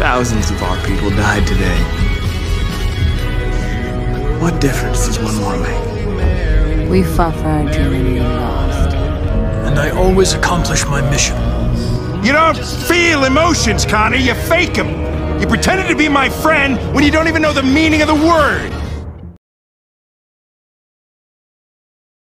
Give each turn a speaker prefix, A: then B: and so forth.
A: Thousands of our people died today. What difference does one more make?
B: We fought for our dream and we lost.
C: And I always accomplish my mission.
D: You don't feel emotions, Connie. You fake them. You pretended to be my friend when you don't even know the meaning of the word.